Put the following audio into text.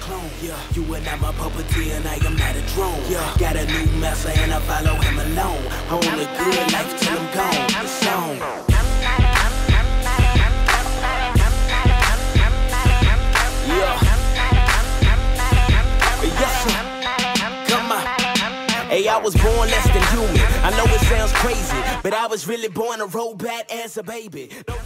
clone. Yeah, you and I'm a puppeteer and I am not a drone. Yeah, got a new master and I follow him alone. I own a good life till I'm gone. It's on. Yeah. Yes, sir. Come on. Hey, I was born less than human. I know it sounds crazy, but I was really born to roll bad as a baby.